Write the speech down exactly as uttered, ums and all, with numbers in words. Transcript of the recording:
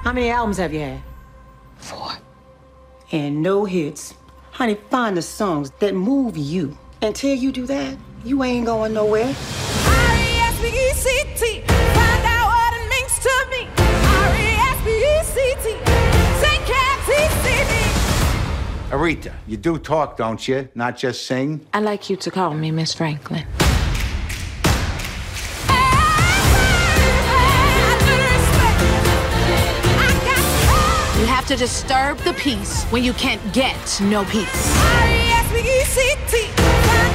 How many albums have you had? Four. And no hits. Honey, find the songs that move you. Until you do that, you ain't going nowhere. R E S P E C T. Find out what it means to me. R E S P E C T. Saint Cabs, he see me. Aretha, you do talk, don't you? Not just sing? I like you to call me Miss Franklin. You have to disturb the peace when you can't get no peace. R E S P E C T.